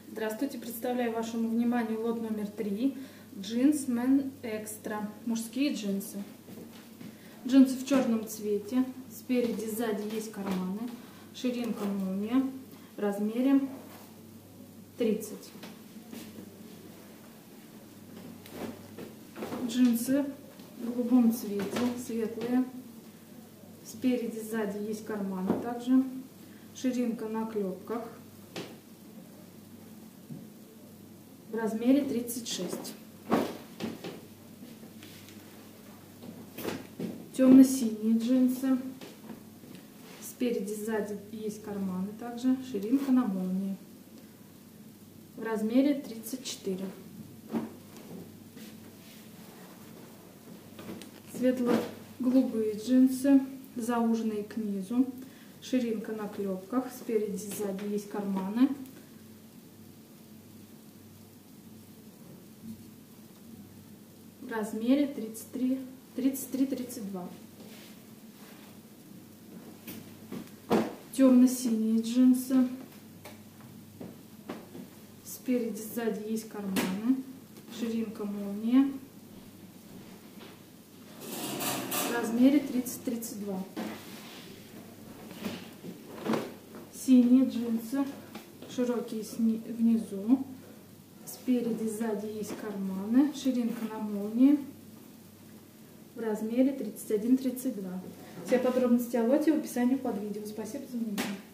Здравствуйте, представляю вашему вниманию лот номер 3. Джинс Men Extra. Мужские джинсы. Джинсы в черном цвете. Спереди, сзади есть карманы. Ширинка молния. В размере 30. Джинсы в голубом цвете, светлые. Спереди, сзади есть карманы также. Ширинка на клепках. В размере 36. Темно-синие джинсы. Спереди, сзади есть карманы также. Ширинка на молнии. В размере 34. Светло-голубые джинсы. Зауженные к низу. Ширинка на клепках. Спереди, сзади есть карманы. В размере 33-32. Темно-синие джинсы. Спереди, сзади есть карманы. Ширинка молния. В размере 30-32. Синие джинсы. Широкие внизу. Спереди, сзади есть карманы. Ширинка на молнии. В размере 31-32. Все подробности о лоте в описании под видео. Спасибо за внимание.